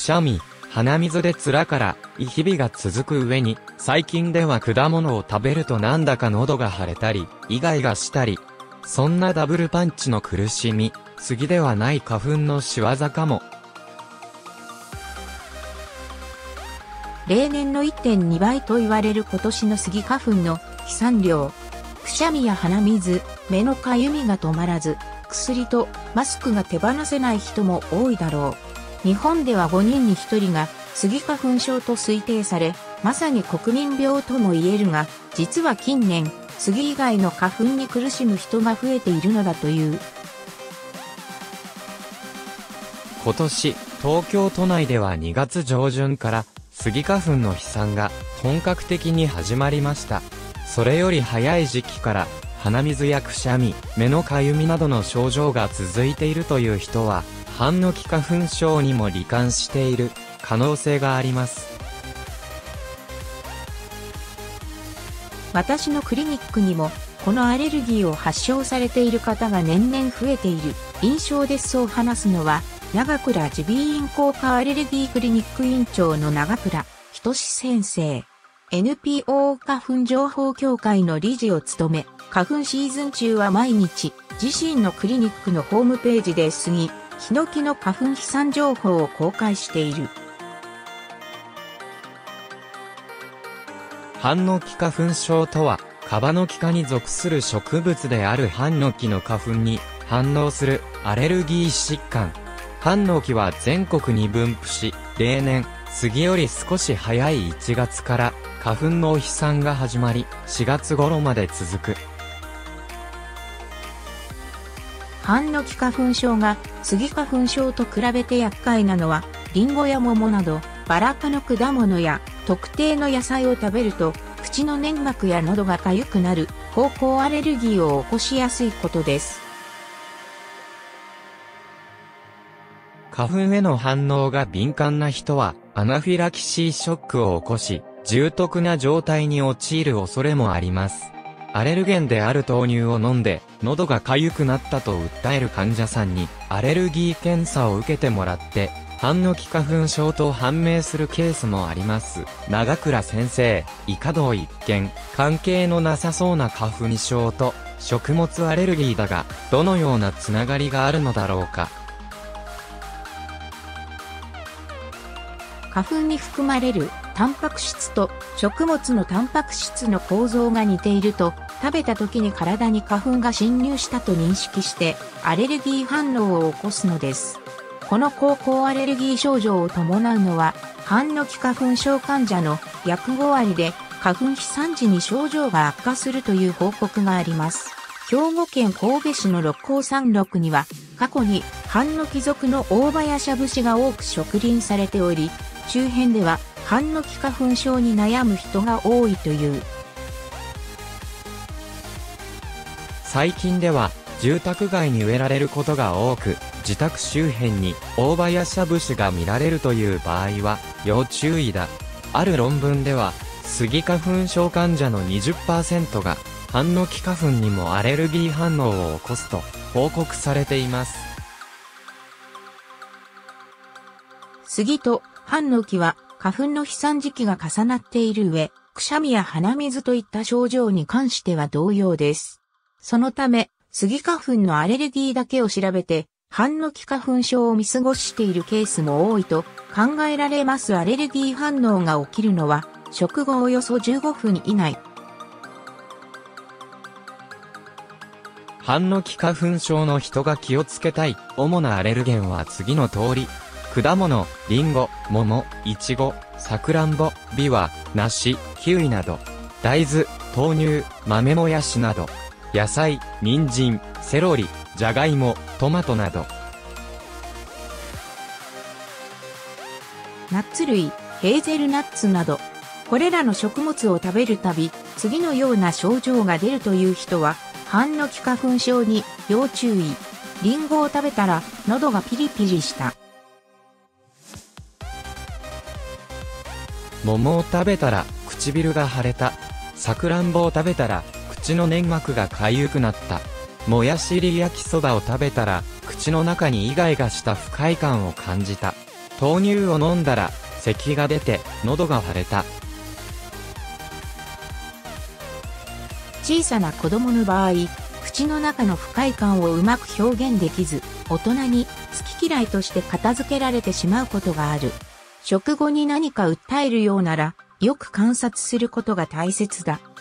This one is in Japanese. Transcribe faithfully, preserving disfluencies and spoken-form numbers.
しゃみ、鼻水で辛からい日々が続く上に、最近では果物を食べるとなんだか喉が腫れたり、イガイガしたり、そんなダブルパンチの苦しみ、杉ではない花粉の仕業かも。 例年の いってんに 倍と言われる今年のスギ花粉の飛散量。くしゃみや鼻水、目のかゆみが止まらず、薬とマスクが手放せない人も多いだろう。日本ではごにんにひとりがスギ花粉症と推定され、まさに国民病とも言えるが、実は近年、スギ以外の花粉に苦しむ人が増えているのだという。 今年、東京都内ではにがつ上旬から、スギ花粉の飛散が本格的に始まりました。それより早い時期から鼻水やくしゃみ、目のかゆみなどの症状が続いているという人は、ハンノキ花粉症にも罹患している可能性があります。 私のクリニックにも、このアレルギーを発症されている方が年々増えている印象です。そう話すのは、長倉耳鼻咽喉科アレルギークリニック院長の長倉仁先生。エヌピーオー 花粉情報協会の理事を務め、花粉シーズン中は毎日、自身のクリニックのホームページでスギ、ヒノキの花粉飛散情報を公開している。 ハンノキ花粉症とは、カバノキ科に属する植物であるハンノキの花粉に反応するアレルギー疾患。ハンノキは全国に分布し、例年、スギより少し早いいちがつから花粉の飛散が始まり、しがつ頃まで続く。 ハンノキ花粉症がスギ花粉症と比べて厄介なのは、リンゴや桃など、バラ科の果物や特定の野菜を食べると、口の粘膜や喉が痒くなる、芳香アレルギーを起こしやすいことです。 花粉への反応が敏感な人は、アナフィラキシーショックを起こし、重篤な状態に陥る恐れもあります。アレルゲンである豆乳を飲んで、喉が痒くなったと訴える患者さんに、アレルギー検査を受けてもらって、ハンノキ花粉症と判明するケースもあります。長倉先生、以下同一見、関係のなさそうな花粉症と、食物アレルギーだが、どのようなつながりがあるのだろうか。 花粉に含まれるタンパク質と食物のタンパク質の構造が似ていると、食べた時に体に花粉が侵入したと認識してアレルギー反応を起こすのです。この芳香アレルギー症状を伴うのは、ハンノキ花粉症患者の約ごわりで花粉飛散時に症状が悪化するという報告があります。兵庫県神戸市の六甲山麓には、過去にハンノキ属のオオバヤシャブシが多く植林されており、周辺ではハンノキ花粉症に悩む人が多いという。 最近では住宅街に植えられることが多く、自宅周辺にオオバヤシャブシが見られるという場合は要注意だ。ある論文では、スギ花粉症患者の にじゅっパーセント がハンノキ花粉にもアレルギー反応を起こすと報告されています。 スギとハンノキは花粉の飛散時期が重なっている上、くしゃみや鼻水といった症状に関しては同様です。そのため、スギ花粉のアレルギーだけを調べて、ハンノキ花粉症を見過ごしているケースも多いと考えられます。アレルギー反応が起きるのは、食後およそじゅうごふん以内。 ハンノキ花粉症の人が気をつけたい主なアレルゲンは次の通り。果物、リンゴ、桃、イチゴ、サクランボ、ビワ、梨、キウイなど。大豆、豆乳、豆もやしなど。野菜、人参、セロリ、じゃがいも、トマトなど。 ナッツ類、ヘーゼルナッツなど。これらの食物を食べるたび、次のような症状が出るという人は、ハンノキ花粉症に要注意。リンゴを食べたら、喉がピリピリした。 桃を食べたら唇が腫れた。さくらんぼを食べたら口の粘膜がかゆくなった。もやし入り焼きそばを食べたら口の中にイガイガした不快感を感じた。 豆乳を飲んだら、咳が出て、喉が腫れた。 小さな子供の場合、口の中の不快感をうまく表現できず、大人に好き嫌いとして片付けられてしまうことがある。食後に何か訴えるようなら、よく観察することが大切だ。